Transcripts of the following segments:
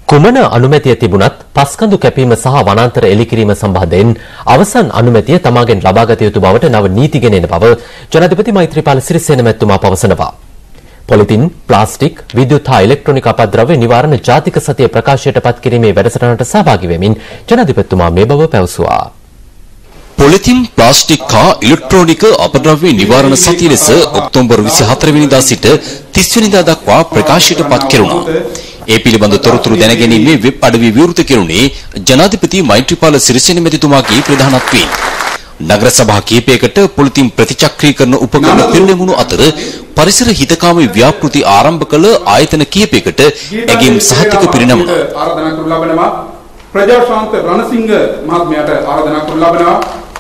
කුමන අනුමැතිය තිබුණත් පස්කඳු කැපීම සහ වනාන්තර එළිකිරීම සම්බන්ධයෙන් අවසන් අනුමැතිය තමාගෙන් ලබාගත යුතු බවට නව නීති ගෙන එන බව ජනාධිපති මෛත්‍රීපාල සිරිසේන මැතිතුමා පවසනවා. පොලිතින්, ප්ලාස්ටික්, විද්‍යුත් හා ඉලෙක්ට්‍රොනික අපද්‍රව්‍ය නිවාරණ ජාතික සතිය ප්‍රකාශයට පත් කිරීමේ වැඩසටහනට සහභාගී වෙමින් ජනාධිපතිතුමා මේ බව පැවසුවා. පොලිතින්, ප්ලාස්ටික් හා ඉලෙක්ට්‍රොනික අපද්‍රව්‍ය නිවාරණ සතිය ලෙස ඔක්තෝබර් 24 වෙනිදා සිට 30 වෙනිදා දක්වා ප්‍රකාශයට පත් කෙරුණා. ඒ පිළිබඳ තොරතුරු දැනගැනීමේ වෙබ් අඩවි විවෘත කෙරුණේ ජනාධිපති මෛත්‍රීපාල සිරිසේන මැතිතුමාගේ ප්‍රධානත්වයෙන්. නගර සභා කිහිපයකට පොලිතින් ප්‍රතිචක්‍රීකරණ උපකරණ පෙරළෙමුණු අතර පරිසර හිතකාමී ව්‍යාපෘති ආරම්භ කළ ආයතන කිහිපයකට ඇගීම් සහතික පිරිනමනවා. ආරාධනා කරු ලබනවා. ප්‍රජාශාන්ත රණසිංහ මහත්මයාට ආරාධනා කරු ලබනවා.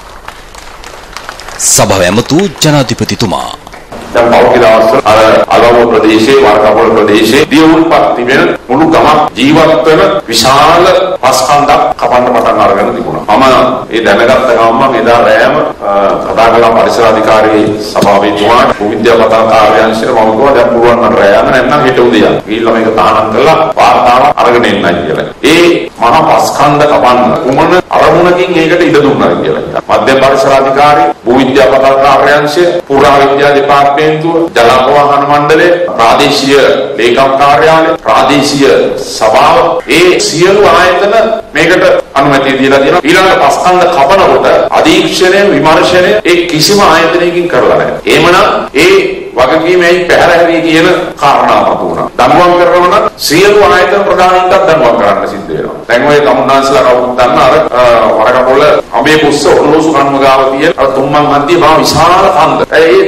සභාව ඇමතු ජනාධිපතිතුමා දැන් පෞද්ගලික දවස්වල අර අලවම ප්‍රදේශයේ වරකපොළ ප්‍රදේශයේ දියුල්පත් තිබෙන මුළු ගමක් ජීවත් වෙන විශාල පස්කන්දක් කපන්න පටන් අරගෙන තිබුණා. මම ඒ දැනගත්ත ගමන් එදා රෑම කතා කළා පරිසර අධිකාරී සභාවේ තුමාට විද්‍යාපතන කාර්යාංශයට මම කිව්වා දැන් පුළුවන් නම් රෑම නැත්නම් හෙට උදේ යන්න. ගිහිල්ලා මේක තහනම් කරලා වාර්තාවක් අරගෙන එන්නයි කියලා. ඒ මහා පස්කන්ද කපන්න කුමන අරමුණකින් ඒකට ඉඩ දුන්නාද කියලා. මධ්‍යම පරිසර අධිකාරී, භූවිද්‍යාපතන කාර්යාංශය, පුරාවිද්‍යා දෙපාර්තමේන්තුව, ජල අපවාහන මණ්ඩලය, ප්‍රාදේශීය ලේකම් කාර්යාලය, ප්‍රාදේශීය සභාව, ඒ සියලු ආයතන මේකට අනුමැතිය දීලා තියෙනවා. ඊළඟ පස්කන්ධ කපනකොට අධීක්ෂණය, විමර්ශනය ඒ කිසිම ආයතනයකින් කරලා නැහැ. එහෙමනම් ඒ වගකීමෙන් පැහැර හැරී කියන කාරණාව වුණා. දඬුවම් කරනවා නම් සියලු ආයතන ප්‍රධානීන්ට දඬුවම් කරන්න සිද්ධ වෙනවා. දැන් ඔය තමුන්නාන්සලා කවුරුත් දන්න අර වරකපොළ අඹේ පුස්ස ඔරලෝසු කන්ම ගාව තියෙන අර තුම්මන් මැදියේ මහා විශාල කන්ද.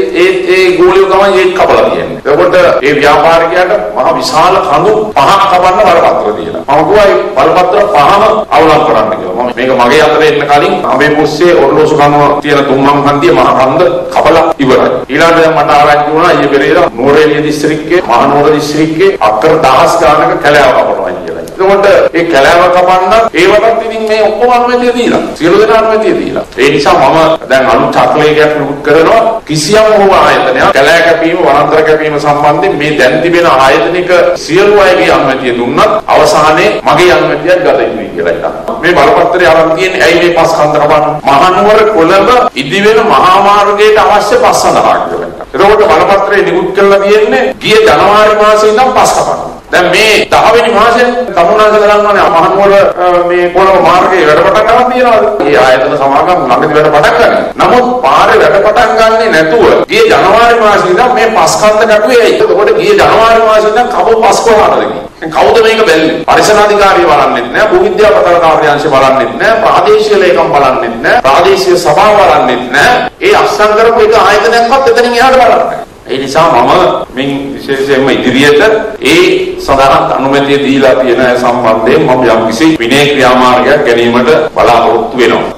ඒ ගෝලිය තමයි ඒක කපලා තියෙන්නේ. එතකොට ඒ ව්‍යාපාරිකයාට මහා විශාල කඳු පහක් කපන්න බලපත්‍ර දීලා. මම කිව්වා ඒ බලපත්‍ර පහම අවලං කරන්න කියලා. මම මේක මගේ අතට එන්න කලින් අඹේ පුස්සේ ඔරලෝසු කන්ම තියෙන තුම්මන් මැදියේ මහා කන්ද කපලා ඉවරයි. ඊළඟට දැන් මට ආරංචි වුණා ඊයේ පෙරේදා නුවරඑළිය දිස්ත්‍රික්කයේ මහනුවර දිස්ත්‍රික්කයේ අක්කර 1000 ගානක කැලෑව කපනවා කියලා. එතකොට ඒ කැලෑව කපන්න ඒවටත් ඉතින් මේ ඔක්කොම අනුමැතිය දීලා. සියලු දෙනා අනුමැතිය දීලා. ඒ නිසා මම දැන් අලුත් චක්‍රයකට නිකුත් කරනවා කිසියම් හෝ ආයතනයක් කැලෑ කැපීම, වනාන්තර කැපීම සම්බන්ධයෙන් මේ දැන් තිබෙන ආයතනික සියලු අයගේ අනුමැතිය දුන්නත් අවසානයේ මගේ අනුමැතියක් ගත යුතුයි කියලා හිතනවා. මේ බලපත්‍රය අරන් තියෙන්නේ ඇයි මේ පස්කන්ධ කපන්න? මහනුවර කොළඹ ඉදිවෙන මහා මාර්ගයට අවශ්‍ය පස් සඳහා කියලා. එතකොට බලපත්‍රය නිකුත් කරලා තියෙන්නේ ගිය ජනවාරි මාසයේ ඉඳන් පස් කපන්න. දැන් මේ 10 වෙනි මාසෙන් තමුන්නාන්ස ගලන්නේ මහනුවර මේ කොළඹ මාර්ගයේ වැඩ පටන් ගන්න තියනවාද? මේ ආයතන සමාගම් ළඟදී වැඩ පටන් ගන්න. නමුත් පාරේ වැඩ පටන් ගන්නේ නැතුව ගිය ජනවාරි මාසයේ ඉඳන් මේ පස්කන්ධ කැපුවේ ඇයි? එතකොට ගිය ජනවාරි මාසයේ ඉඳන් කවෝ පස් කොහාටද ගියේ? කවුද මේක බැලුවේ? පරිසරාධිකාරිය බලන්නෙත් නැහැ, භූවිද්‍යාපතන කාර්යාංශය බලන්නෙත් නැහැ, ප්‍රාදේශීය ලේකම් බලන්නෙත් නැහැ, ප්‍රාදේශීය සභාව බලන්නෙත් නැහැ. ඒ අස්සම් කරපු එක ආයතනයක්වත් එතනින් එහාට බලන්නේ නැහැ. ඒ නිසා මම මින් විශේෂයෙන්ම ඉදිරියට ඒ සඳහා අනුමැතිය දීලා තියෙන සම්බන්ධයෙන් මම යම්කිසි විනය ක්‍රියාමාර්ගයක් ගැනීමට බලාපොරොත්තු වෙනවා.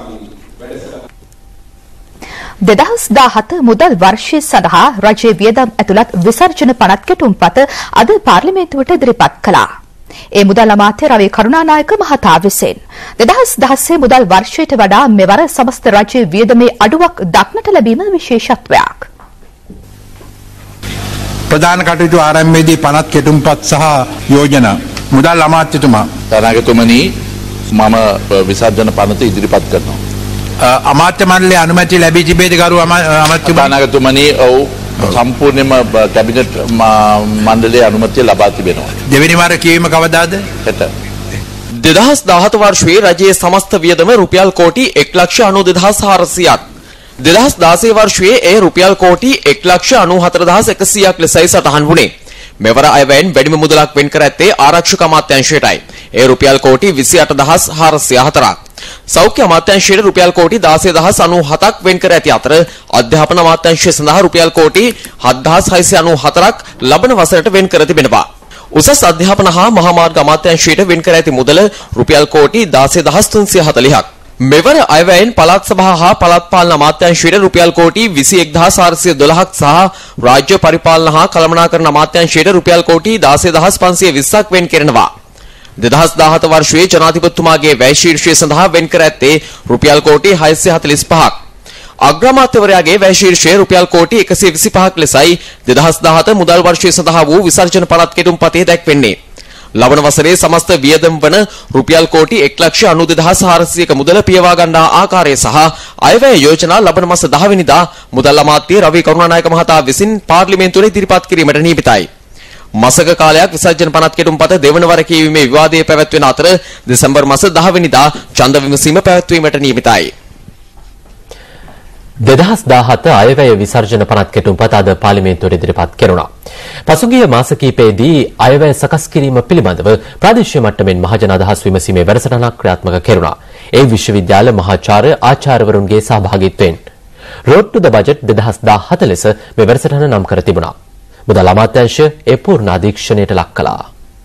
2017 මුදල් වර්ෂය සඳහා රජයේ වියදම් ඇතුළත් විසර්ජන පනත් කෙටුම්පත අද පාර්ලිමේන්තුවට ඉදිරිපත් කළා. ඒ මුදල් අමාත්‍ය රවී කරුණානායක මහතා විසින් 2016 මුදල් වර්ෂයට වඩා මෙවර සමස්ත රජයේ වියදමේ අඩුවක් දක්නට ලැබීම විශේෂත්වයක්. ප්‍රධාන කටයුතු ආරම්භයේදී පනත් කෙටුම්පත් සහ යෝජනා මුදල් අමාත්‍යතුමා තරගතුමනි මම විසර්ජන පනත ඉදිරිපත් කරනවා. අමාත්‍ය මණ්ඩලයේ අනුමැතිය ලැබී තිබේද ගරු අමාත්‍යතුමා? තරගතුමනි ඔව් සම්පූර්ණයෙන්ම කැබිනට් මණ්ඩලයේ අනුමැතිය ලබා තිබෙනවා. දෙවෙනි වාර කියවීම කවදාද? හෙට. 2017 වර්ෂයේ රජයේ සමස්ත වියදම රුපියල් කෝටි 1,92,400ක්. 2016 වර්ෂයේ ඒ රුපියල් කෝටි 1,94,100ක් ලෙසයි සටහන් වුණේ. මෙවර අයවැයෙන් වැඩිම මුදලක් වෙන් කර ඇත්තේ ආරක්ෂක අමාත්‍යාංශයටයි. ඒ රුපියල් කෝටි 28,404ක්. සෞඛ්‍ය අමාත්‍යාංශයට රුපියල් කෝටි 16,097ක් වෙන් කර ඇති අතර අධ්‍යාපන අමාත්‍යාංශය සඳහා රුපියල් කෝටි 7,694ක් ලබන වසරට වෙන් කර තිබෙනවා. උසස් අධ්‍යාපන හා මහා මාර්ග අමාත්‍යාංශයට වෙන් කර ඇති මුදල රුපියල් කෝටි 16,340ක්. මෙවර අයවැයෙන් පළාත් සභා හා පළාත් පාලන අමාත්‍යාංශයට රුපියල් කෝටි 21,412ක් සහ රාජ්‍ය පරිපාලන හා කළමනාකරණ අමාත්‍යාංශයට රුපියල් කෝටි 16,520ක් වෙන් කෙරෙනවා. 2017 වර්ෂයේ ජනාධිපතිතුමාගේ වැය ශීර්ෂය සඳහා වෙන් කර ඇත්තේ රුපියල් කෝටි 645ක්. අග්‍රාමාත්‍යවරයාගේ වැය ශීර්ෂය රුපියල් කෝටි 125ක් ලෙසයි 2017 මුදල් වර්ෂය සඳහා වූ විසර්ජන පනත් කෙටුම්පතේ දැක්වෙන්නේ. ලබන වසරේ සමස්ත වියදම් වන රුපියල් කෝටි 1,92,400ක මුදල පියවා ගන්නා ආකාරය සහ අයවැය යෝජනා ලබන මාස 10 වෙනිදා මුදල් අමාත්‍ය රවි කරුණානායක මහතා විසින් පාර්ලිමේන්තුවේ ඉදිරිපත් කිරීමට නියමිතයි. මාසක කාලයක් විසර්ජන පනත් කෙටුම්පත දෙවන වර කියවීමේ විවාදයේ පැවැත්වෙන අතර දෙසැම්බර් මාස 10 වෙනිදා ඡන්ද විමසීම පැවැත්වීමට නියමිතයි. 2017 අයවැය විසර්ජන පනත් කෙටුම්පත අද පාර්ලිමේන්තුවට ඉදිරිපත් කෙරුණා. පසුගිය මාස කිහිපයේදී අයවැය සකස් කිරීම පිළිබඳව ප්‍රාදේශීය මට්ටමින් මහජන අදහස් විමසීමේ වැඩසටහනක් ක්‍රියාත්මක කෙරුණා. ඒ විශ්වවිද්‍යාල මහාචාර්ය ආචාර්යවරුන්ගේ සහභාගීත්වයෙන් Road to the Budget 2017 ලෙස මේ වැඩසටහන නම් කර තිබුණා. මුදල් අමාත්‍යාංශය ඒ පූර්ණ අධීක්ෂණයට ලක් කළා.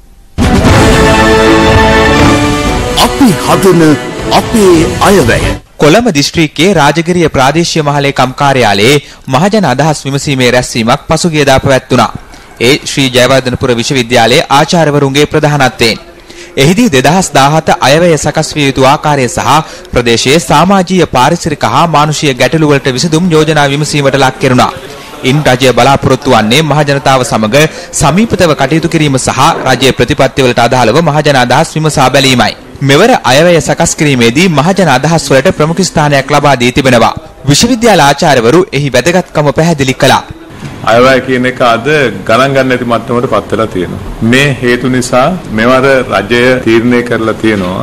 අපි හදන අපේ අයවැය කොළඹ දිස්ත්‍රික්කයේ රාජගිරිය ප්‍රාදේශීය මහලේකම් කාර්යාලයේ මහජන අදහස් විමසීමේ රැස්වීමක් පසුගියදා පැවැත්වුණා. ඒ ශ්‍රී ජයවර්ධනපුර විශ්වවිද්‍යාලයේ ආචාර්යවරුන්ගේ ප්‍රධානත්වයෙන්. එහිදී 2017 අයවැය සකස් විය යුතු ආකාරය සහ ප්‍රදේශයේ සමාජීය පාරිසරික හා මානුෂීය ගැටලු වලට විසඳුම් යෝජනා විමසීමට ලක් කෙරුණා. ඉන් රජය බලාපොරොත්තු වන්නේ මහජනතාව සමග සමීපතව කටයුතු කිරීම සහ රජයේ ප්‍රතිපත්තිවලට අදාළව මහජන අදහස් විමසා බැලීමයි. මෙවර අයවැය සකස් කිරීමේදී මහජන අදහස් වලට ප්‍රමුඛ ස්ථානයක් ලබා දී තිබෙනවා. විශ්වවිද්‍යාල ආචාර්යවරු එහි වැදගත්කම පැහැදිලි කළා. අයවැය කියන එක අද ගණන් ගන්න නැති මට්ටමකට පත් වෙලා තියෙනවා. මේ හේතු නිසා මෙවර රජය තීරණය කරලා තියෙනවා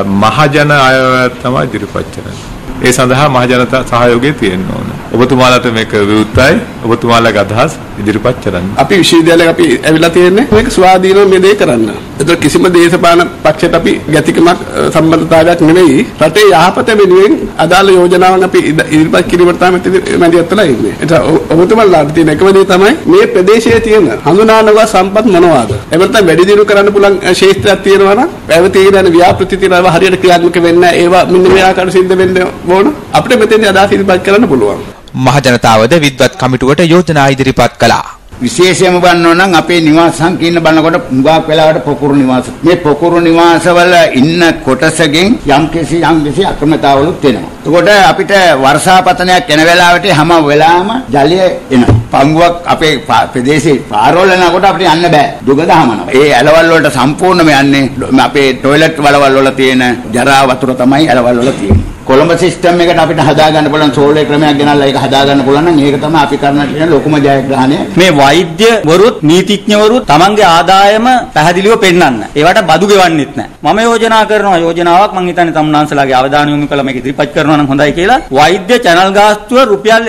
මහජන අයවැය තමයි ඉදිරිපත් කරන්නේ. ඒ සඳහා මහජනතා සහයෝගය තියෙන්න ඕන. ඔබතුමාලට මේක විවෘතයි. ඔබතුමාලගේ අදහස් ඉදිරිපත් කරන්න. අපි විශ්වවිද්‍යාලයක අපි ඇවිල්ලා තියෙන්නේ මේක ස්වාධීනව මේ දේ කරන්න. ඒතර කිසිම දේශපාලන පක්ෂයකට අපි ගැතිකමක් සම්බන්ධතාවයක් නෙවෙයි. රටේ යහපත වෙනුවෙන් අදාළ යෝජනාවන් අපි ඉදිරිපත් කිරීමට තමයි මැදිහත් වෙලා ඉන්නේ. ඒක ඔබතුමාලාට තියෙන එකම දේ තමයි මේ ප්‍රදේශයේ තියෙන හඳුනානගා සම්පත් මොනවාද? එහෙම නැත්නම් වැඩි දියුණු කරන්න පුළුවන් ක්ෂේත්‍රයක් තියෙනවා නම් පැවතීගෙන යන ව්‍යාපෘති තියෙනවා හරියට ක්‍රියාත්මක වෙන්න ඒවා මෙන්න මේ ආකාරයට සිද්ධ වෙන්න ඕන. අපිට මෙතෙන්දී අදහස් ඉදිරිපත් කරන්න පුළුවන්. මහජනතාවද විද්වත් කමිටුවට යෝජනා ඉදිරිපත් කළා. විශේෂයෙන්ම බලනවා නම් අපේ නිවාස සංකීර්ණ බලනකොට හුඟක් වෙලාවට පොකුරු නිවාස. මේ පොකුරු නිවාසවල ඉන්න කොටසකින් යම්කිසි අක්‍රමතාවලුත් වෙනවා. එතකොට අපිට වර්ෂාපතනයක් එන වෙලාවට හැම වෙලාවම ජලය එනවා. පංගුවක් අපේ ප්‍රදේශේ පාරවල යනකොට අපිට යන්න බෑ. දුක දහමනවා. ඒ ඇලවල් වලට සම්පූර්ණයෙන්ම යන්නේ අපේ টয়ලට් වලවල් වල තියෙන ජරා වතුර තමයි ඇලවල් වල තියෙන්නේ. කොළඹ සිස්ටම් එකට අපිට හදා ගන්න පුළුවන් සෝලර් ක්‍රමයක් ගෙනල්ලා ඒක හදා ගන්න පුළුවන් නම් ඒක තමයි අපි කරන්න තියෙන ලොකුම ජයග්‍රහණය. මේ වෛද්‍යවරුත් නීතිඥවරුත් තමන්ගේ ආදායම පැහැදිලිව පෙන්වන්න. ඒවට බදු ගෙවන්නෙත් නැහැ. මම යෝජනා කරනවා යෝජනාවක් මම හිතන්නේ තමුන්නාන්සලාගේ අවධානය යොමු කළා මේක ඉදිරිපත් කරනවා නම් හොඳයි කියලා. වෛද්‍ය චැනල් ගාස්තුව රුපියල්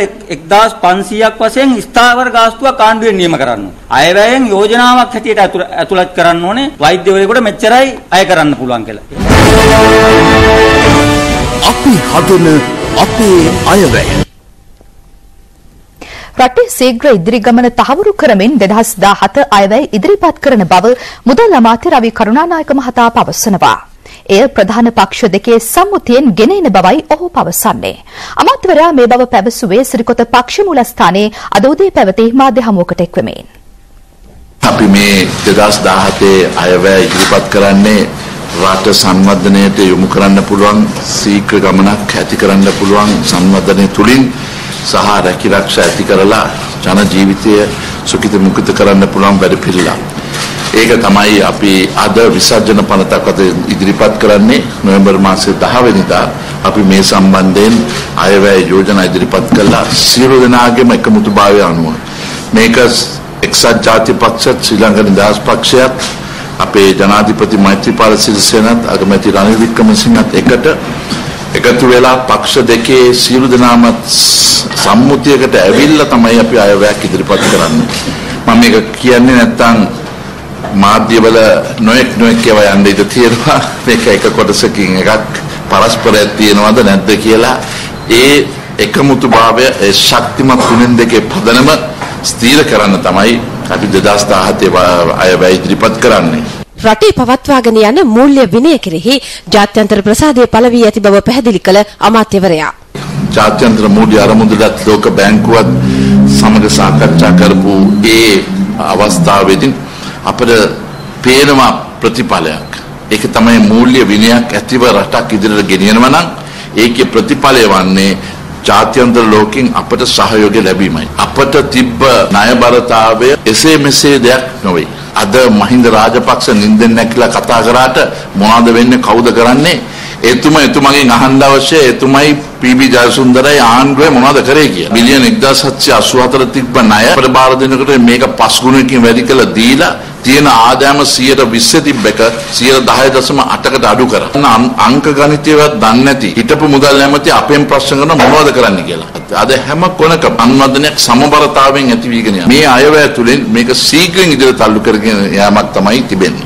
1500ක් වශයෙන් ස්ථාවර ගාස්තුවක් ආණ්ඩුවෙන් නියම කරන්න ඕනේ. අයවැයෙන් යෝජනාවක් හැටියට ඇතුළත් කරන්න ඕනේ. වෛද්‍යවරයෙකුට මෙච්චරයි අය කරන්න පුළුවන් කියලා. අපි හදන අපේ අයවැය. රටේ ශීඝ්‍ර ඉදිරි ගමන තහවුරු කරමින් 2017 අයවැය ඉදිරිපත් කරන බව මුදල් අමාත්‍ය රවි කරුණානායක මහතා පවසනවා. එය ප්‍රධාන පක්ෂ දෙකේ සම්මුතියෙන් ගෙන එන බවයි ඔහු පවසන්නේ. අමාත්‍යවරයා මේ බව පැවසුවේ සිරිකොත පක්ෂ මූලස්ථානයේ අද උදේ පැවති මාධ්‍ය හමුවකට එක්වමින්. අපි මේ 2017 අයවැය ඉදිරිපත් කරන්නේ රට සංවර්ධනයට යොමු කරන්න පුළුවන් ශීඝ්‍ර ගමනක් ඇති කරන්න පුළුවන් සංවර්ධනය තුලින් සහ රැකිරක්ෂා ඇති කරලා ජන ජීවිතය සුඛිත මුඛිත කරන්න පුළුවන් වැඩ පිළිවෙලක්. ඒක තමයි අපි අද විසර්ජන පනතක් අද ඉදිරිපත් කරන්නේ. නොවැම්බර් මාසයේ 10 වෙනිදා අපි මේ සම්බන්ධයෙන් අයවැය යෝජනා ඉදිරිපත් කළා. සියලු දෙනාගේම එකමුතුභාවය අනුව මේක එක්සත් ජාතික පක්ෂත් ශ්‍රී ලංකා නිදහස් පක්ෂයත් අපේ ජනාධිපති මෛත්‍රීපාල සිරිසේනත් අගමැති රනිල් වික්‍රමසිංහත් එකතු වෙලා පක්ෂ දෙකේ සියලු දෙනාම සම්මුතියකට ඇවිල්ලා තමයි අපි අයවැයක් ඉදිරිපත් කරන්නේ. මම මේක කියන්නේ නැත්තම් මාධ්‍යවල නොඑක් ඒවා යන්න ඉඩ තියෙනවා. මේක එක කොටසකින් එකක් පරස්පරයක් තියෙනවද නැද්ද කියලා ඒ එකමුතුභාවය ඒ ශක්තිමත් තුනෙන් දෙකේ පදනම ස්ථීර කරන්න තමයි අපි 2017 අයවැය ඉදිරිපත් කරන්නේ. රටේ පවත්වාගෙන යන මූල්‍ය විනය කෙරෙහි ජාත්‍යන්තර ප්‍රසාදය පළ වී ඇති බව පැහැදිලි කළ අමාත්‍යවරයා. ජාත්‍යන්තර මූල්‍ය අරමුදලත් ලෝක බැංකුවත් සමග සාකච්ඡා කරපු ඒ අවස්ථාවේදී අපිට පේනවා ප්‍රතිඵලයක්. ඒක තමයි මූල්‍ය විනයක් ඇතිව රටක් ඉදිරියට ගෙනියනවා නම් ඒකේ ප්‍රතිඵලය වන්නේ ජාත්‍යන්තර ලෝකෙන් අපට සහයෝගය ලැබීමයි. අපට තිබ්බ ණයබරතාවය එසේ මෙසේ දෙයක් නොවේ. අද මහින්ද රාජපක්ෂ නින්දෙන් නැකිලා කතා කරාට මොනවද වෙන්නේ කවුද කරන්නේ එතුමගෙන් අහන්න අවශ්‍ය එතුමයි පීබී ජයසුන්දරයි ආණ්ඩුවේ මොනවද කරේ කියලා. මිලියන 1784 තිබ්බ ණය අපිට බාර දෙනකොට මේක 5 ගුණයකින් වැඩි කළා දීලා තියෙන ආදායම 120 තිබ්බක 10.8කට අඩු කරා. අංක ගණිතයවත් දන්නේ නැති හිටපු මුදල් ඇමති අපෙන් ප්‍රශ්න කරන මොනවද කරන්න කියලා. අද හැම කොනක අනුමೋದනයක් සමබරතාවයෙන් ඇති වීගෙන යනවා. මේ අයවැය තුලින් මේක ශීඝ්‍රයෙන් ඉදිරියට තල්ලු කරගෙන යාමක් තමයි තිබෙන්නේ.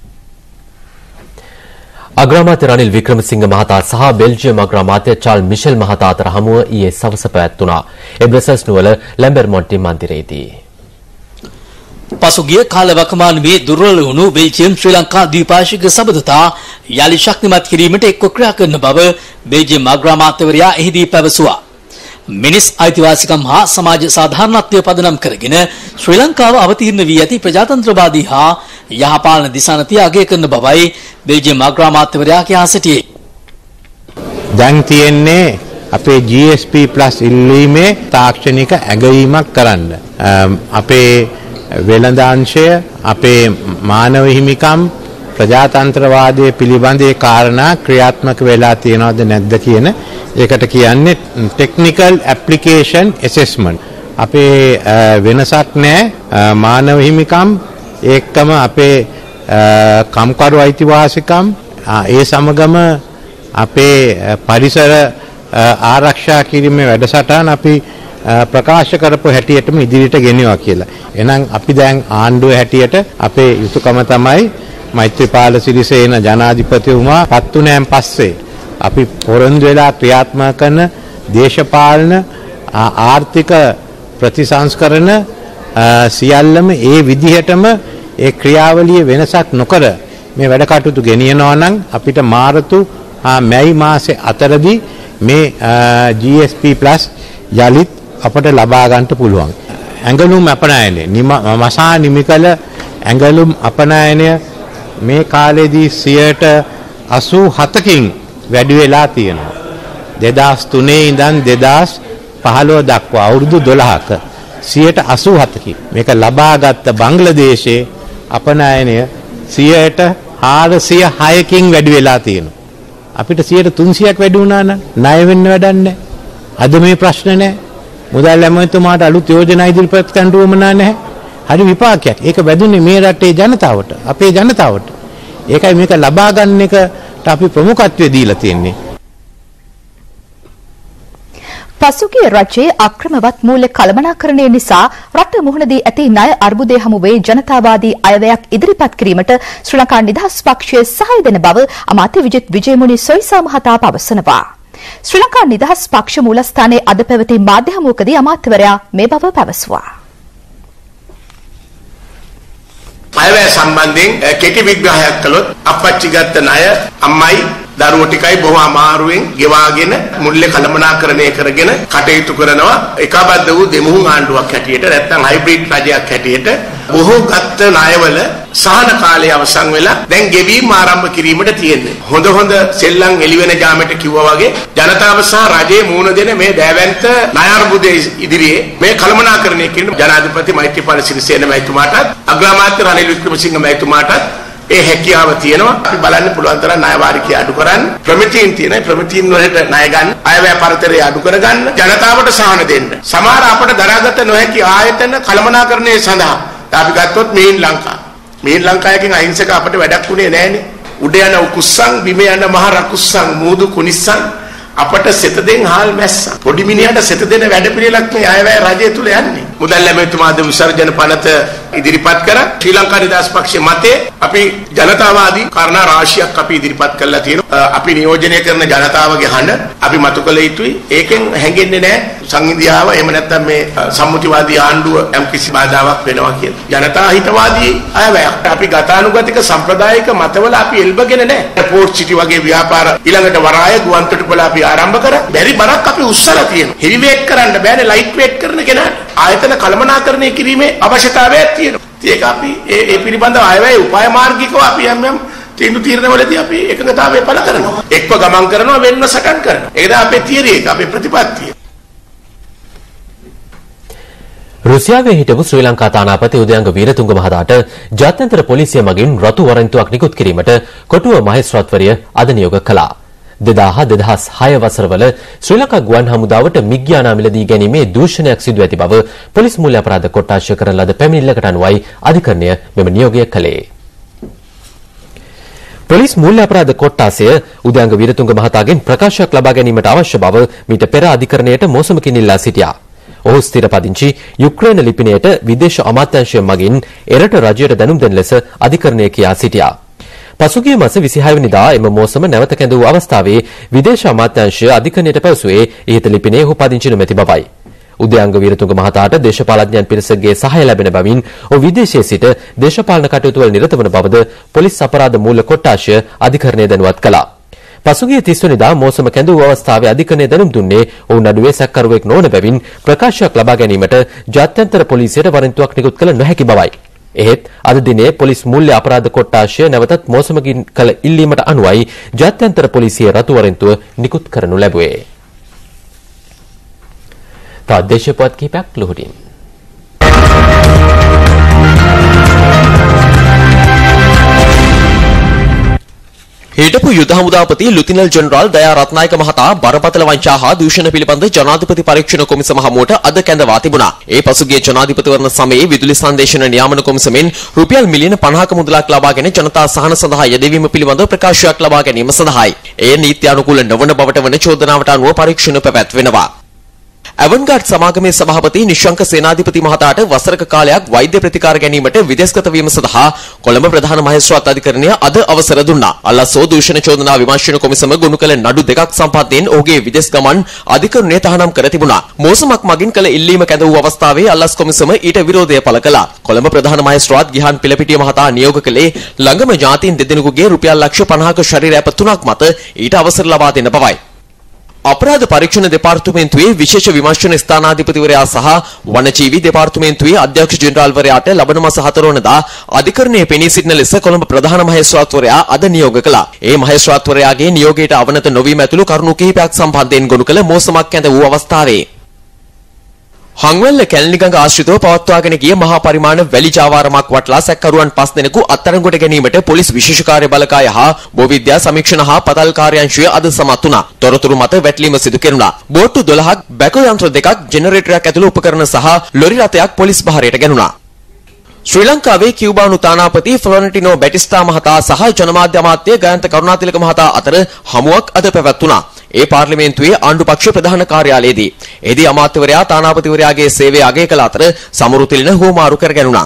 අග්‍රාමාත්‍ය රනිල් වික්‍රමසිංහ මහතා සහ බෙල්ජියම් අග්‍රාමාත්‍ය චාල් මිෂෙල් මහතා අතර හමුව ඊයේ සවස පැවැත්වුණා. ඒ බ්‍රසල්ස් නුවර ලැම්බර්මොන්ටි මන්දිරයේදී. පසුගිය කාලවකමානුවේ දුර්වල වුණු බෙල්ජියම් ශ්‍රී ලංකා ද්විපාර්ශ්වික සබඳතා යලි ශක්තිමත් කිරීමට එක්ව ක්‍රියා කරන බව බෙල්ජියම් අග්‍රාමාත්‍යවරයා එහිදී පැවසුවා. මිනිස් අයිතිවාසිකම් හා සමාජ සාධාරණත්වය පදනම් කරගෙන ශ්‍රී ලංකාව අවතීර්ණ වී ඇති ප්‍රජාතන්ත්‍රවාදී හා යහපාලන දිශානතිය අගය කරන බවයි බෙල්ජියම් අග්‍රාමාත්‍යවරයා කියා සිටියේ. දැන් තියෙන්නේ අපේ GSP+ ඉල්ලීමේ තාක්ෂණික ඇගයීමක් කරන්න. අපේ වෙළඳාංශය අපේ මානව හිමිකම් ප්‍රජාතන්ත්‍රවාදයේ පිළිබඳේ කාරණා ක්‍රියාත්මක වෙලා තියෙනවද නැද්ද කියන ඒකට කියන්නේ ටෙක්නිකල් ඇප්ලිකේෂන් ඇසෙස්මන්ට්. අපේ වෙනසක් නැහැ මානව හිමිකම් ඒකම අපේ කම්කරු අයිතිවාසිකම් ඒ සමගම අපේ පරිසර ආරක්ෂා කිරීමේ වැඩසටහන අපි ප්‍රකාශ කරපු හැටියටම ඉදිරියට ගෙනියවා කියලා. එහෙනම් අපි දැන් ආණ්ඩුව හැටියට අපේ යුතුයකම තමයි මෛත්‍රීපාල සිරිසේන ජනාධිපතිතුමා පත්තුනෑන් පස්සේ අපි පොරොන්දු වෙලා ක්‍රියාත්මක කරන දේශපාලන ආර්ථික ප්‍රතිසංස්කරණ සියල්ලම ඒ විදිහටම ඒ ක්‍රියාවලිය වෙනසක් නොකර මේ වැඩ කටයුතු ගෙනියනවා නම් අපිට මාර්තු මැයි මාසේ අතරදී මේ GSP+ යලිත් අපට ලබා ගන්නට පුළුවන්. ඇඟලුම් අපනයනය මසා නිමිකල ඇඟලුම් අපනයනය මේ කාලේදී 87%කින් වැඩි වෙලා තියෙනවා. 2003 ඉඳන් 2015 දක්වා අවුරුදු 12ක 87%කින් මේක ලබාගත් බංග්ලාදේශයේ අපනයනය 406කින් වැඩි වෙලා තියෙනවා. අපිට 300ක් වැඩි වුණා නම් ණය වෙන්න වැඩක් නැහැ. අද මේ ප්‍රශ්න නැහැ. මුදල් ඇමතිතුමාට අලුත් යෝජනා ඉදිරිපත් කරන්න උවමනා නැහැ. හරි විපාකයක්. ඒක වැදුනේ මේ රටේ ජනතාවට, අපේ ජනතාවට. ඒකයි මේක ලබා ගන්න එකට අපි ප්‍රමුඛත්වය දීලා තියෙන්නේ. පසුගිය රජයේ අක්‍රමවත් මූල්‍ය කළමනාකරණය නිසා රට මුහුණ දී ඇති ණය අර්බුදය හමුවේ ජනතාවාදී අයවැයක් ඉදිරිපත් කිරීමට ශ්‍රී ලංකා නිදහස් පක්ෂය සහාය දෙන බව අමාත්‍ය විජිත් විජේමුනි සොයිසා මහතා පවසනවා. ශ්‍රී ලංකා නිදහස් පක්ෂ මූලස්ථානයේ අද පැවති මාධ්‍ය හමුවකදී අමාත්‍යවරයා මේ බව පැවසුවා. අයවැය සම්බන්ධයෙන් කෙටි විග්‍රහයක් කළොත් අපච්චි ගත්ත ණය අම්මයි දරුවෝ ටිකයි බොහොම අමාරුවෙන් ගෙවාගෙන මුල්ලේ කළමනාකරණය කරගෙන කටයුතු කරනවා එකබද්ධ වූ දෙමුහුන් ආණ්ඩුවක් හැටියට නැත්නම් හයිබ්‍රිඩ් රජයක් හැටියට බොහෝ ගත්ත ණයවල සහන කාලය අවසන් වෙලා දැන් ගෙවීම ආරම්භ කිරීමට තියෙන්නේ. හොඳ සෙල්ලම් එළිවෙන ජාමෙට කිව්වා වගේ ජනතාව සහ රජයේ මූණ දෙන මේ දෑවැන්ත ණය අර්බුදයේ ඉදිරියේ මේ කළමනාකරණය කිරීම ජනාධිපති මෛත්‍රීපාල සිරිසේන මහත්මයාටත් අග්‍රාමාත්‍ය රනිල් වික්‍රමසිංහ මහත්මයාටත් ඒ හැකියාව තියෙනවා. අපි බලන්න පුළුවන් තරම් ණය වාරිකය අඩු කරන්න, ප්‍රමිතීන් තියෙන ප්‍රමිතීන් වලට ණය ගන්න, අයවැය පරතරය අඩු කරගන්න, ජනතාවට සහන දෙන්න. සමහර අපට දරාගත නොහැකි ආයතන කළමනාකරණය සඳහා අපි ගත්තොත් මේන් ලංකාවකින් අහිංසක අපිට වැඩක් උනේ නැහනේ. උඩ යන උකුස්සන්, බිම යන මහ රකුස්සන්, මූදු කුනිස්සන් අපට සෙතදෙන් හාල් මැස්සා. පොඩි මිනිහට සෙත දෙන වැඩ පිළිලක් මේ අයවැය රජය තුල යන්නේ. මුදල් ඇමතිතුමාද විසර්ජන පනත ඉදිරිපත් කරා. ශ්‍රී ලංකා නිදහස් පක්ෂයේ මතේ අපි ජනතාවාදී කාරණා රාශියක් අපි ඉදිරිපත් කළා තියෙනවා. අපි නියෝජනය කරන ජනතාවගේ හඬ අපි මතු කළ යුතුයි. ඒකෙන් හැංගෙන්නේ නැහැ සංහිඳියාව එහෙම නැත්නම් මේ සම්මුතිවාදී ආණ්ඩුව යම් කිසි බාධාවක් වෙනවා කියලා. ජනතා හිතවාදී අයවැයක්. අපි ගතානුගතික සම්ප්‍රදායික මතවල අපි එල්බගෙන නැහැ. පෝර්ට් සිටි වගේ ව්‍යාපාර ඊළඟට වරාය ගුවන්තොටුපළ අපි ආරම්භ කරා. බැරි බරක් අපි උස්සලා තියෙනවා. හෙවි වේට් කරන්න බෑනේ ලයිට් වේට් කරන කෙනාට. ආයතන කළමනාකරණය කිරීමේ අවශ්‍යතාවයක් තියෙනවා. ඒක අපි ඒ පිළිබඳව අයවැය උපාය මාර්ගිකව අපි යම් තීරණවලදී අපි එකඟතාවය පළ කරනවා. එක්ව ගමන් කරනවා වෙන්න සටන් කරනවා. ඒක තමයි අපේ තියරි එක අපේ ප්‍රතිපත්තිය. රුසියාවේ හිටපු ශ්‍රී ලංකා තානාපති උදයංග වීරතුංග මහතාට ජාත්‍යන්තර පොලිසිය මගින් රතු වරෙන්තුවක් නිකුත් කිරීමට කොටුව මහේස්ත්‍රාත්වරිය අද නියෝග කළා. 2006 වසරවල ශ්‍රී ලංකා ගුවන් හමුදාවට මිග්යානා මිලදී ගැනීමේ දූෂණයක් සිදු ඇති බව පොලිස් මූල්‍ය අපරාධ කොට්ටාශය කරන ලද පැමිණිල්ලකට අනුවයි අධිකරණය මෙම නියෝගය කළේ. පොලිස් මූල්‍ය අපරාධ කොට්ටාසය උදයංග වීරතුංග මහතාගෙන් ප්‍රකාශයක් ලබා ගැනීමට අවශ්‍ය බව මීට පෙර අධිකරණයට මෝසමකින් ඉල්ලා සිටියා. ඔහු ස්ථිරපදිංචි යුක්‍රේන ලිපිණයට විදේශ අමාත්‍යාංශය මගින් එරට රජයට දැනුම් දෙන ලෙස අධිකරණය කියා සිටියා. පසුගිය මාස 26 වෙනිදා එම මෝසම නැවත කැඳ වූ අවස්ථාවේ විදේශ අමාත්‍යාංශය අධිකරණයට පැවසුවේ ඉහත ලිපිණයේ ඔහු පදිංචි නොමැති බවයි. උදයංග වීරතුංග මහතාට දේශපාලඥයන් පිරිසකගේ සහාය ලැබෙන බැවින් ඔහු විදේශයේ සිට දේශපාලන කටයුතු වල නිරත වන බවද පොලිස් අපරාධ මූල්‍ය කොට්ටාශය අධිකරණය දැනුවත් කළා. පසුගිය 30 වෙනිදා මෝසම කැඳ වූ අවස්ථාවේ අධිකරණය දැනුම් දුන්නේ ඔහු නඩුවේ සැකකරුවෙක් නොවන බැවින් ප්‍රකාශයක් ලබා ගැනීමට ජාත්‍යන්තර පොලිසියට වරෙන්තුවක් නිකුත් කළ නොහැකි බවයි. එහෙත් අද දිනේ පොලිස් මූල්‍ය අපරාධ කොට්ටාශය නැවතත් මෝසමකින් කළ ඉල්ලීමට අනුවයි ජාත්‍යන්තර පොලිසියේ රතු වරෙන්තුව නිකුත් කරනු ලැබුවේ. තවත් දේශපුවත් කිහිපයක් ලුහුටින්. හිටපු යුද හමුදාපති ලුතිනල් ජෙනරාල් දයා රත්නායක මහතා බරපතල වංචා හා දූෂණ පිළිබඳ ජනාධිපති පරීක්ෂණ කොමිසම හමුවට අද කැඳවා තිබුණා. ඒ පසුගිය ජනාධිපතිවරණ සමයේ විදුලි සංදේශන නියාමන කොමිසමෙන් රුපියල් මිලියන 50ක මුදලක් ලබාගෙන ජනතා සහන සඳහා යෙදවීම පිළිබඳ ප්‍රකාශයක් ලබා ගැනීම සඳහායි. එය නීති අනුකූල නොවන බවට වන චෝදනාවට අනුව පරීක්ෂණ පැවැත්වෙනවා. ඇවන්ගාඩ් සමාගමේ සභාපති නිශ්ශංක සේනාධිපති මහතාට වසරක කාලයක් වෛද්‍ය ප්‍රතිකාර ගැනීමට විදේශගත වීම සඳහා කොළඹ ප්‍රධාන මහේස්ත්‍රාත් අධිකරණය අද අවසර දුන්නා. අල්ලසෝ දූෂණ චෝදනා විමර්ශන කොමිසම ගොනු කළ නඩු දෙකක් සම්පාදයෙන් ඔහුගේ විදේශ ගමන් අධිකරණය තහනම් කර තිබුණා. මෝසමක් මගින් කළ ඉල්ලීම කැඳ වූ අවස්ථාවේ අල්ලස් කොමිසම ඊට විරෝධය පළ කළා. කොළඹ ප්‍රධාන මහේස්ත්‍රාත් ගිහාන් පිළපිටිය මහතා නියෝග කළේ ළඟම ජාතීන් දෙදෙනෙකුගේ රුපියල් ලක්ෂ 50ක ශරීර ඇප 3ක් මත ඊට අවසර ලබා දෙන්න බවයි. අපරාධ පරීක්ෂණ දෙපාර්තමේන්තුවේ විශේෂ විමර්ශන ස්ථානාධිපතිවරයා සහ වනජීවි දෙපාර්තමේන්තුවේ අධ්‍යක්ෂ ජෙනරාල්වරයාට ලබන මාස 4 වෙනිදා අධිකරණයේ පෙනී සිටින ලෙස කොළඹ ප්‍රධාන මහේස්ත්‍රාත්වරයා අද නියෝග කළා. ඒ මහේස්ත්‍රාත්වරයාගේ නියෝගයට අවනත නොවීම ඇතුළු කරුණු කිහිපයක් සම්බන්ධයෙන් ගොනු කළ මෝසමක් කැඳ වූ අවස්ථාවේ හංවැල්ල කැලණිගඟ ආශ්‍රිතව පවත්වාගෙන ගිය මහා පරිමාණ වැලි ජාවාරමක් වටලා සැකකරුවන් 5 දෙනෙකු අත්අඩංගුවට ගැනීමට පොලිස් විශේෂ කාර්ය බළකාය හා භූවිද්‍යා සමීක්ෂණ හා පතල් කාර්යාංශය අද සමත් වුණා. තොරතුරු මත වැටලීම සිදු කෙරුණා. බෝට්ටු 12ක්, බැකෝ යන්ත්‍ර දෙකක්, ජෙනරේටරයක් ඇතුළු උපකරණ සහ ලොරි රථයක් පොලිස් භාරයට ගැනුණා. ශ්‍රී ලංකාවේ කියුබානු තානාපති ෆ්ලොරන්ටිනෝ බැටිස්ටා මහතා සහ ජනමාධ්‍ය අමාත්‍ය ගයන්ත කරුණාතිලක මහතා අතර හමුවක් අද පැවැත්වුණා. ඒ පාර්ලිමේන්තුවේ ආණ්ඩු පක්ෂ ප්‍රධාන කාර්යාලයේදී. එෙහිදී අමාත්‍යවරයා තානාපතිවරයාගේ සේවය අගය කළ අතර සමරු තිලින හුවමාරු කර ගැනුණා.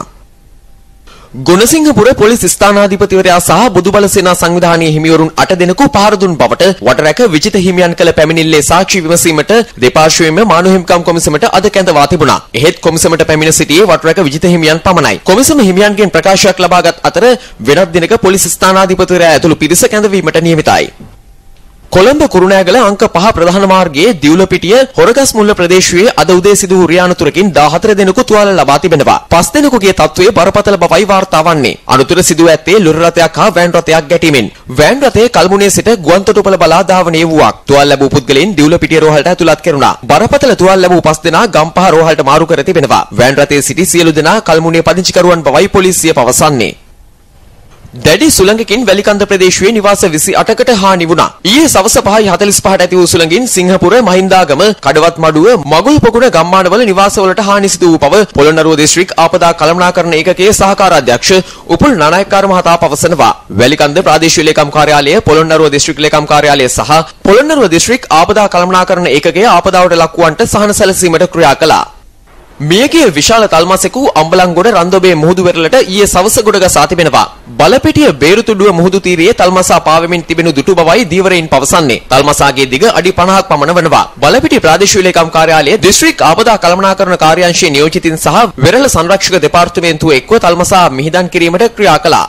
ගුණසිංහපුර පොලිස් ස්ථානාධිපතිවරයා සහ බුදුබල සේනා සංවිධානයේ හිමිවරුන් 8 දෙනෙකු පහර දුන් බවට වටරැක විජිත හිමියන් කළ පැමිණිල්ලේ සාක්ෂි විමසීමට දෙපාර්ශ්වයෙන්ම මානව හිමිකම් කොමිසමට අද කැඳවා තිබුණා. එහෙත් කොමිසමට පැමිණ සිටියේ වටරැක විජිත හිමියන් පමණයි. කොමිසම හිමියන්ගෙන් ප්‍රකාශයක් ලබාගත් අතර වෙනත් දිනක පොලිස් ස්ථානාධිපතිවරයා ඇතුළු පිරිස කැඳවීමට නියමිතයි. කොළඹ කුරුණෑගල අංක 5 ප්‍රධාන මාර්ගයේ දිවුලපිටිය හොරගස් මුල්ල ප්‍රදේශයේ අද උදේ සිදු වූ රියානතුරකින් 14 දෙනෙකු තුවාල ලබා තිබෙනවා. 5 දෙනෙකුගේ තත්ත්වය බරපතල බවයි වාර්තා වන්නේ. අනුතර සිදුව ඇත්තේ ලොරි රථයක් හා වෑන් රථයක් ගැටීමෙන්. වෑන් රථයේ කල්මුණේ සිට ගුවන්තොටුපළ බලා ධාවනය වූවක්. තුවාල ලැබූ පුද්ගලයන් දිවුලපිටිය රෝහලට ඇතුළත් කෙරුණා. බරපතල තුවාල ලැබූ 5 දෙනා ගම්පහ රෝහලට මාරු කර තිබෙනවා. වෑන් රථයේ සිටි සියලු දෙනා කල්මුණේ පදිංචිකරුවන් බවයි පොලිසිය පවසන්නේ. දැඩි සුළඟකින් වැලිකන්ද ප්‍රදේශයේ නිවාස 28කට හානි වුණා. ඊයේ සවස 5:45ට ඇති වූ සුළඟින් සිංහපුර, මහින්දාගම, කඩවත් මඩුව, මගුල් පොකුණ ගම්මානවල නිවාසවලට හානි සිදු වූ බව පොළොන්නරුව දිස්ත්‍රික් ආපදා කළමනාකරණ ඒකකයේ සහකාර අධ්‍යක්ෂ උපුල් නානායක්කාර මහතා පවසනවා. වැලිකන්ද ප්‍රාදේශීය ලේකම් කාර්යාලය, පොළොන්නරුව දිස්ත්‍රික් ලේකම් කාර්යාලය සහ පොළොන්නරුව දිස්ත්‍රික් ආපදා කළමනාකරණ ඒකකයේ ආපදාවට ලක්වන්නට සහන සැලසීමට ක්‍රියා කළා. මියගිය විශාල තල්මසෙකු අම්බලන්ගොඩ රන්දොබේ මුහුදු වෙරළට ඊයේ සවස ගොඩ ගසා තිබෙනවා. බලපිටිය බේරුතුඩුව මුහුදු තීරයේ තල්මසා පාවෙමින් තිබෙනු දුටු බවයි දීවරයින් පවසන්නේ. තල්මසාගේ දිග අඩි 50ක් පමණ වනවා. බලපිටිය ප්‍රාදේශීය ලේකම් කාර්යාලයේ දිස්ත්‍රික් ආපදා කළමනාකරණ කාර්යාංශයේ නියෝජිතින් සහ වෙරළ සංරක්ෂක දෙපාර්තමේන්තුව එක්ව තල්මසා මිහිදන් කිරීමට ක්‍රියා කළා.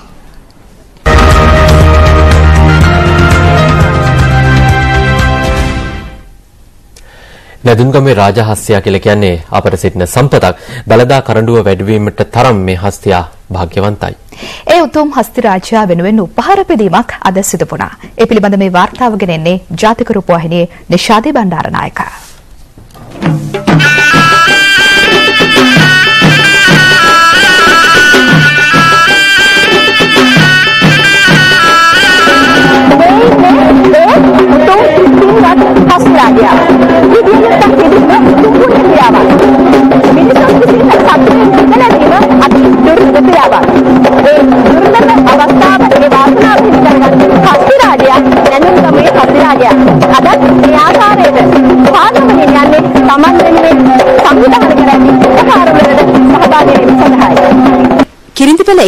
නැදුන්ගමේ රාජහස්තියා කියලා කියන්නේ අපට සිටින සම්පතක්. දළදා කරඬුව වැඩිවීමට තරම් මේ හස්තියා භාග්‍යවන්තයි. ඒ උතුම් හස්ති රාජයා වෙනුවෙන් උපහාර පෙදීමක් අද සිදු වුණා. ඒ පිළිබඳ මේ වාර්තාව ගෙනෙන්නේ ජාතික රූපවාහිනියේ නිශාදී බණ්ඩාරනායක.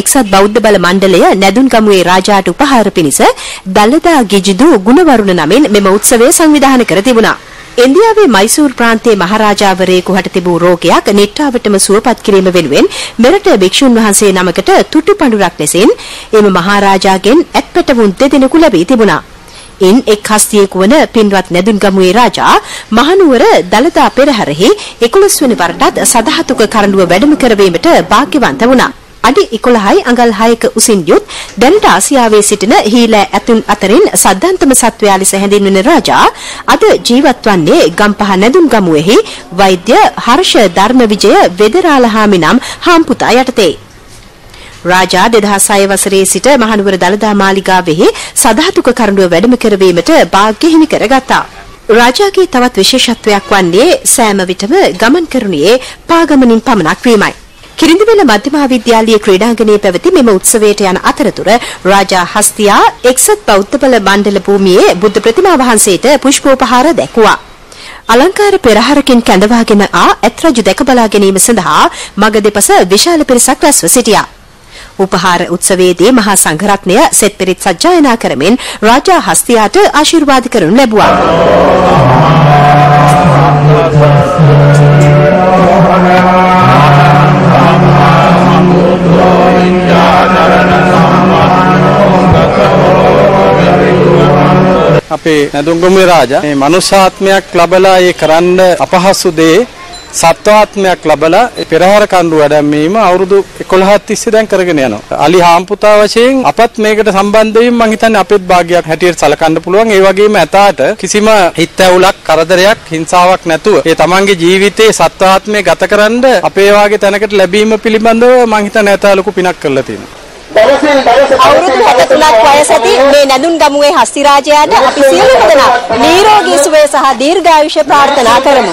එක්සත් බෞද්ධ බල මණ්ඩලය නැදුන්ගමුවේ රාජාට උපහාර පිණිස දළදා ගිජිදු ගුණවරුණ නමින් මෙම උත්සවය සංවිධානය කර තිබුණා. ඉන්දියාවේ මයිසූර් ප්‍රාන්තයේ මහරජාවරයෙකු හට තිබූ රෝගයක් නිට්ටාවටම සුවපත් කිරීම වෙනුවෙන් මෙරට භික්ෂුන් වහන්සේ නමකට තුටු පඬුරක් ලෙසින් එම මහරජාගෙන් ඇත්පැටවුන් දෙදෙනෙකු ලැබී තිබුණා. ඉන් එක් හස්තියෙකු වන පින්වත් නැදුන්ගමුවේ රාජා මහනුවර දළදා පෙරහැරෙහි 11 වෙනි වරටත් සදහතුක කරඬුව වැඩම කරවීමට වාග්යවන්ත වුණා. අඩි 11යි අඟල් 6ක උසින් යුත් දැනට ආසියාවේ සිටින හීලෑ ඇතුන් අතරින් සද්ධාන්තම සත්වයා ලෙස හැඳින්වෙන රාජා අද ජීවත් වන්නේ ගම්පහ නැදුන්ගමුවේහි වෛද්‍ය හර්ෂ ධර්මවිජය වෙදරාලහාමි නම් හාම්පුතා යටතේ. රාජා 2006 වසරේ සිට මහනුවර දළදා මාලිගාවෙහි සදහතුක කරඬුව වැඩම කරවීමට වාග්ය හිමි කරගත්තා. රාජාගේ තවත් විශේෂත්වයක් වන්නේ සෑම විටම ගමන් කරුණේ පාගමනින් පමණක් වීමයි. කිරිඳිවැල මධ්‍යම විද්‍යාලීය ක්‍රීඩාංගණයේ පැවති මෙම උත්සවයට යන අතරතුර රාජා හස්තියා එක්සත් බෞද්ධ බල මණ්ඩල භූමියේ බුද්ධ ප්‍රතිමා වහන්සේට පුෂ්පෝපහාර දැක්වුවා. අලංකාර පෙරහරකින් කැඳවාගෙන ඇත් රජු දැක බලා ගැනීම සඳහා මග දෙපස විශාල පිරිසක් රැස්ව සිටියා. උපහාර උත්සවයේදී මහා සංඝරත්නය සෙත් පිරිත් සජ්ජායනා කරමින් රාජා හස්තියාට ආශිර්වාද කරනු ලැබුවා. අපේ නැදුන්ගමුවේ රාජා මේ මනුෂ්‍යාත්මයක් ලැබලා ඒ කරන්න අපහසු දේ සත්වාත්මයක් ලැබලා පෙරහැර කණ්ඩු වැඩමීම අවුරුදු 11ක් තිස්සේ දැන් කරගෙන යනවා. අලි හාම්පුතා වශයෙන් අපත් මේකට සම්බන්ධ වීම මම හිතන්නේ අපෙත් භාගයක් හැටියට සලකන්න පුළුවන්. ඒ වගේම ඇතාට කිසිම හිත ඇවුලක් කරදරයක් හිංසාවක් නැතුව ඒ තමන්ගේ ජීවිතේ සත්වාත්මය ගතකරන අපේ වාගේ තැනකට ලැබීම පිළිබඳව මම හිතන්නේ ඇතා ලොකු පිනක් කරලා තියෙනවා. අවුරුදු 63ක් වයස ඇති මේ නැදුන්ගමුවේ හස්තිරාජයාට අපි සියලුම දෙනා නිරෝගී සුවය සහ දීර්ඝායුෂ ප්‍රාර්ථනා කරමු.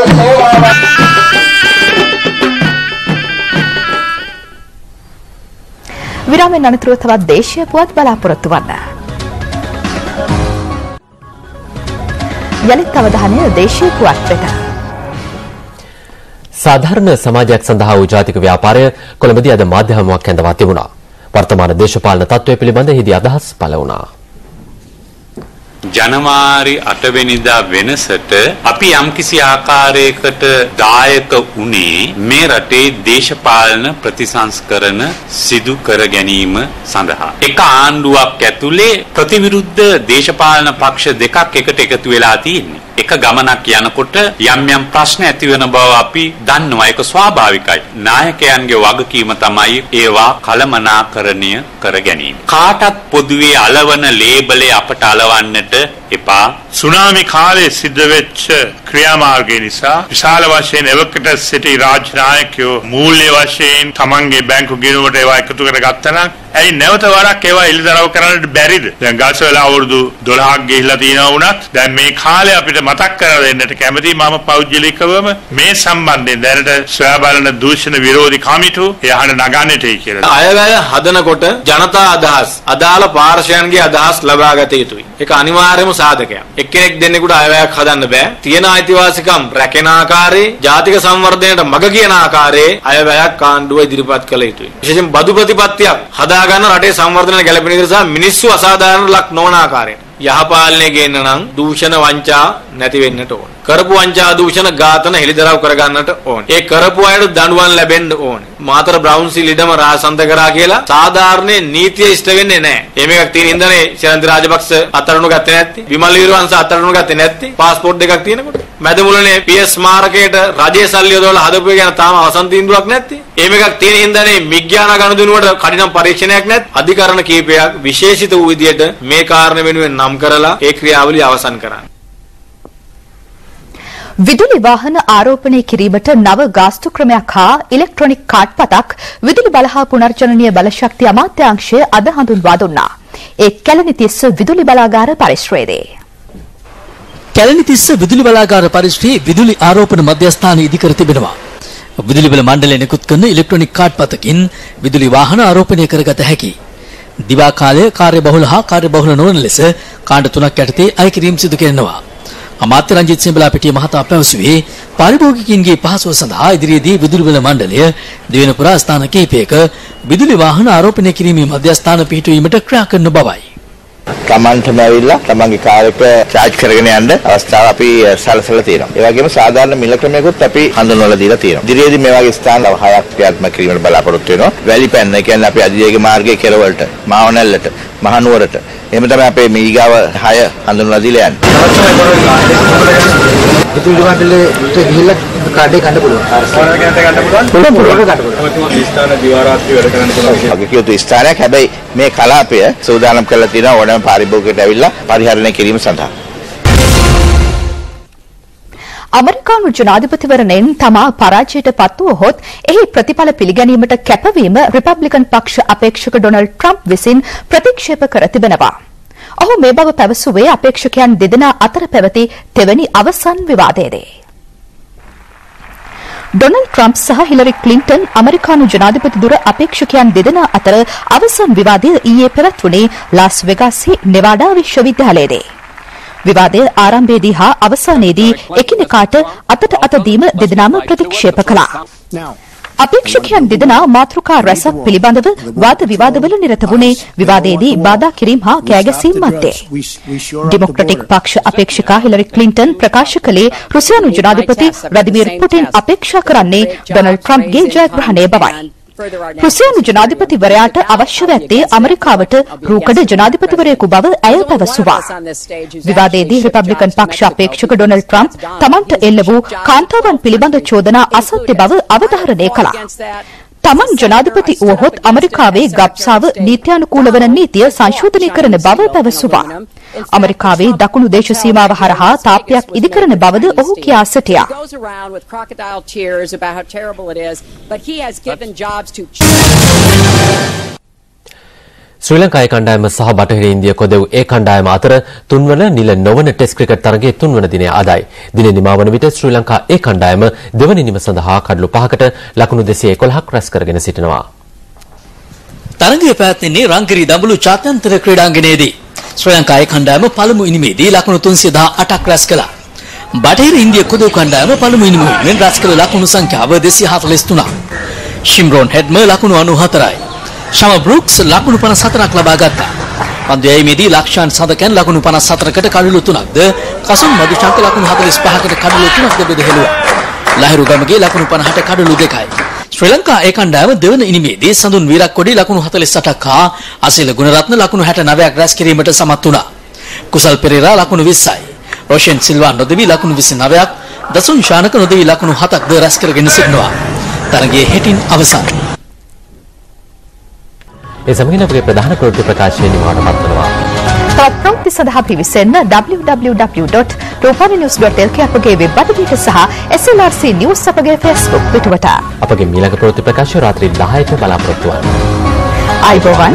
විරාමයෙන් අනතුරුව තවත් දේශීය පුවත් බලාපොරොත්තු වන්න. යලිත් අවධානය දේශීය පුවත් වෙත. සාධාරණ සමාජයක් සඳහා වූ ජාතික ව්‍යාපාරය කොළඹදී අද මාධ්‍ය හමුවක් ඇඳවා තිබුණා. වර්තමාන දේශපාලන තත්ත්වය පිළිබඳ එහිදී අදහස් පළ වුණා. ජනවාරි 8 වෙනිදා වෙනසට අපි යම්කිසි ආකාරයකට දායක වුණේ මේ රටේ දේශපාලන ප්‍රතිසංස්කරණ සිදු කර ගැනීම සඳහා. එක ආණ්ඩුවක් ඇතුලේ ප්‍රතිවිරුද්ධ දේශපාලන පක්ෂ දෙකක් එකට එකතු වෙලා තියෙන්නේ. එක ගමනක් යනකොට යම් යම් ප්‍රශ්න ඇති වෙන බව අපි දන්නවා. ඒක ස්වාභාවිකයි. නායකයන්ගේ වගකීම තමයි ඒවා කළමනාකරණය කර ගැනීම. කාටත් පොදුවේ අලවන ලේබලේ අපට අලවන්නට එපා. සුනාමි කාලේ සිද්ධ වෙච්ච ක්‍රියාමාර්ගය නිසා විශාල වශයෙන් එවකට සිටි රාජ්‍ය නායකයෝ මූල්‍ය වශයෙන් තමන්ගේ බැංකු ගිණුමට ඒවා එකතු කරගත්තා නම් ඇයි නැවත වරක් ඒවා එළිදරව් කරන්නට බැරිද? දැන් ගල්සවල අවුරුදු 12ක් ගිහිල්ලා තියෙනවා වුණත් දැන් මේ කාලේ අපිට මතක් කරලා දෙන්නට කැමතියි මම පෞද්ගලිකවම මේ සම්බන්ධයෙන් දැනට සොයා බලන දූෂණ විරෝධී කමිටුව එහාට නගන්නටයි කියලා. අයවැය හදනකොට ජනතා අදහස් අදාළ පාර්ශවයන්ගේ අදහස් ලබා ගත යුතුයි. ඒක අනිවාර්යම සාධකයක්. එක්කෙනෙක් දෙන්නෙකුට අයවැයක් හදන්න බෑ. තියෙන අයිතිවාසිකම් රැකෙන ආකාරයේ ජාතික සංවර්ධනයට මඟ කියන ආකාරයේ අයවැයක් ආණ්ඩුව ඉදිරිපත් කළ යුතුයි. විශේෂයෙන් බදු ප්‍රතිපත්තියක් හදාගන්න රටේ සංවර්ධනය ගැළපෙන විදිහට සහ මිනිස්සු අසාධාරණ ලක් නොවන ආකාරයට යහපාලනය ගේන්න නම් දූෂණ වංචා නැති වෙන්නට ඕන. කරපු වංචා දූෂණ ඝාතන හෙළිදරව් කරගන්නට ඕන. ඒ කරපු අයට දඬුවම් ලැබෙන්න ඕන. මාතර බ්‍රවුන්සිල් ඉඩම රාජසන්ත කරා කියලා සාධාරණේ නීතිය ඉෂ්ට වෙන්නේ නැහැ. එහෙම එකක් තියෙන ඉඳනේ ශරන්ති රාජපක්ෂ අත්අඩංගු ගත්තේ නැත්තේ. විමල් වීරවංශ අත්අඩංගු ගත්තේ නැත්තේ. පාස්පෝර්ට් දෙකක් තියෙනකොට. මැදමුලනේ PS ස්මාරකයට රජයේ සල්ලි යොදවලා හදපු එක ගැන තාම අවසන් තීන්දුවක් නැත්තේ. එහෙම එකක් තියෙන ඉඳනේ විඥාන ගනුදෙනුවට කඩිනම් පරීක්ෂණයක් නැත්. අධිකරණ කීපයක් විශේෂිත වූ විදියට මේ කාරණා වෙනුවෙන් නම් කරලා ඒ ක්‍රියාවලිය අවසන් කරන්න. විදුලි වාහන ආරෝපණය කිරීමට නව ගාස්තු ක්‍රමයක් හා ඉලෙක්ට්‍රොනික කාඩ් පතක් විදුලි බල හා පුනර්ජනනීය බලශක්ති අමාත්‍යාංශය අද හඳුන්වා දුන්නා. ඒ කැලණිතිස්ස විදුලි බලාගාර පරිශ්‍රයේදී. කැලණිතිස්ස විදුලි බලාගාර පරිශ්‍රයේ විදුලි ආරෝපණ මධ්‍යස්ථාන ඉදිකර තිබෙනවා. විදුලි බල මණ්ඩලය නිකුත් කරන ඉලෙක්ට්‍රොනික කාඩ් පතකින් විදුලි වාහන ආරෝපණය කරගත හැකියි. දිවා කාලයේ කාර්යබහුල හා කාර්යබහුල නොවන ලෙස කාණ්ඩ තුනක් යටතේ අය කිරීම සිදු කරනවා. අමාත්‍ය රංජිත් සියඹලාපිටිය මහතා පැවසුවේ පාරිභෝගිකයින්ගේ පහසුව සඳහා ඉදිරියේදී විදුලි බල මණ්ඩලය දෙවන පුරා ස්ථාන කිහිපයක විදුලි වාහන ආරෝපණය කිරීමේ මධ්‍යස්ථාන පිහිටුවීමට ක්‍රියා කරන බවයි. තමන්ටම ඇවිල්ලා තමන්ගේ කාර් එක charge කරගෙන යන්න අවස්ථාව අපි සැලසලා තියෙනවා. ඒ වගේම සාධාරණ මිල ක්‍රමයකට අපි හඳුන්වලා දීලා තියෙනවා. ඉදිරියේදී මේ වගේ ස්ථාන 6ක් ක්‍රියාත්මක කිරීමට බලාපොරොත්තු වෙනවා. වැලි පැන්න කියන්නේ අපි අධිවේග මාර්ගයේ කෙරවලට, මාවනැල්ලට, මහනුවරට. එහෙම තමයි අපේ මීගාව 6 හඳුන්වලා දීලා යන්නේ. විදුලි මණ්ඩලයට ගිහිල්ලා කාඩේ ගන්න පුළුවන්. ස්ථාන දිවාරාත්‍රි වැඩ කරන්න පුළුවන්. අපි කියතු ස්ථානයක් හැබැයි මේ කලාපය සූදානම් කරලා තියෙනවා ඕනෑම පාරිභෝගිකයෙකුට ඇවිල්ලා පරිහරණය කිරීම සඳහා. අමරිකානු ජනාධිපතිවරණයෙන් තමා පරාජයට පත් වුවහොත් එහි ප්‍රතිඵල පිළිගැනීමට කැපවීම රිපබ්ලිකන් පක්ෂ අපේක්ෂක ඩොනල්ඩ් ට්‍රම්ප් විසින් ප්‍රතික්ෂේප කර තිබෙනවා. ඔහු මේ බව පැවසුවේ අපේක්ෂකයන් දෙදෙනා අතර පැවති තෙවැනි අවසන් විවාදයේදී. ඩොනල්ඩ් ට්‍රම්ප් සහ හිලරි ක්ලින්ටන් අමරිකානු ජනාධිපති දුර අපේක්ෂකයන් දෙදෙනා අතර අවසන් විවාදය ඊයේ පැවැත්වුණේ ලාස් වෙගාස්හි නෙවාඩා විශ්වවිද්‍යාලයේදී. විවාදය ආරම්භයේදී හා අවසානයේදී එකිනෙකාට අතට අත දීම දෙදෙනාම ප්‍රතික්ෂේප කළා. අපේක්ෂකයන් දෙදෙනා මාතෘකා රැසක් පිළිබඳව වාද විවාදවල නිරත වුණේ විවාදයේදී බාධා කිරීම හා කෑගැසීම් මැද්දේ. ඩෙමොක්‍රැටික් පක්ෂ අපේක්ෂිකා හිලරි ක්ලින්ටන් ප්‍රකාශ කළේ රුසියානු ජනාධිපති ව්ලාදිමිර් පුටින් අපේක්ෂා කරන්නේ ඩොනල්ඩ් ට්‍රම්ප්ගේ ජයග්‍රහණය බවයි. රුසියානු ජනාධිපතිවරයාට අවශ්‍ය ඇත්තේ ඇමරිකාවට රූකඩ ජනාධිපතිවරයෙකු බව ඇය පැවසුවා. විවාදයේදී රිපබ්ලිකන් පක්ෂ අපේක්ෂක ඩොනල්ඩ් ට්‍රම්ප් තමන්ට එල්ල වූ කාන්තාවන් පිළිබඳ චෝදනා අසත්‍ය බව අවධාරණය කළා. තමන් ජනාධිපති වුවහොත් ඇමරිකාවේ ගබ්සාව නීත්‍යානුකූල වන නීතිය සංශෝධනය කරන බව පැවසුවා. ඇමරිකාවේ දකුණු දේශ සීමාව හරහා තාප්පයක් ඉදිකරන බවද ඔහු කියා සිටියා. ශ්‍රී ලංකාවේ කණ්ඩායම සහ බටහිර ඉන්දිය කොදෙව් ඒ කණ්ඩායම අතර තුන්වන නිල නොවන ටෙස්ට් ක්‍රිකට් තරගයේ තුන්වන දිනය අදයි. දින නිමවන විට ශ්‍රී ලංකා ඒ කණ්ඩායම දෙවනි නිම සඳහා කඩලු 5කට ලකුණු 211ක් රැස් කරගෙන සිටිනවා. තරගය පැවැත්වෙන්නේ රංගිරි දඹුලු ජාත්‍යන්තර ක්‍රීඩාංගණයේදී. ශ්‍රී ලංකා ඒ කණ්ඩායම පළමු ඉනිමේදී ලකුණු 318ක් රැස් කළා. බටහිර ඉන්දිය කොදෙව් කණ්ඩායම පළමු ඉනිමෙන් රැස් කළ ලකුණු සංඛ්‍යාව 243ක්. ෂිම්රෝන් හෙඩ්ම ලකුණු 94යි. ශම බ්‍රූක්ස් ලකුණු 54ක් ලබා ගත්තා. පන්දුයේදී ලක්ෂාන් සදකන් ලකුණු 54කට කඩලු 3ක්ද කසුන් මදුචාන්ත ලකුණු 45කට කඩලු 3ක්ද බෙදහෙළුවා. ලහිරු ගමගේ ලකුණු 50ට කඩලු 2යි. ශ්‍රී ලංකා ඒ කණ්ඩායම දෙවන ඉනිමේදී සඳුන් වීරක්කොඩි ලකුණු 48ක් හා අසිල ගුණරත්න ලකුණු 69ක් රැස් කිරීමට සමත් වුණා. කුසල් පෙරේරා ලකුණු 20යි. රොෂෙන් සිල්වා නොදෙවි ලකුණු 29ක්, දසුන් ශානක නොදෙවි ලකුණු 7ක්ද රැස් කරගෙන සිටිනවා. තරගයේ හෙටින් අවසන්. ඒ සමගින් අපගේ ප්‍රධාන ප්‍රවෘත්ති ප්‍රකාශය නිමවට පත්වනවා. තවත් ප්‍රවෘත්ති සඳහා පිවිසෙන්න www.rupaninews.lk අපගේ වෙබ් අඩවියට සහ SLRC News අපගේ Facebook පිටුවට. අපගේ ඊළඟ ප්‍රවෘත්ති ප්‍රකාශය රාත්‍රී 10ට බලාපොරොත්තු වන්න. අයිබෝවන්.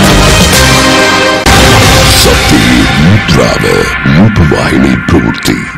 සත්‍ය මුද්‍රාව මුතුවාහිනී ප්‍රවෘත්ති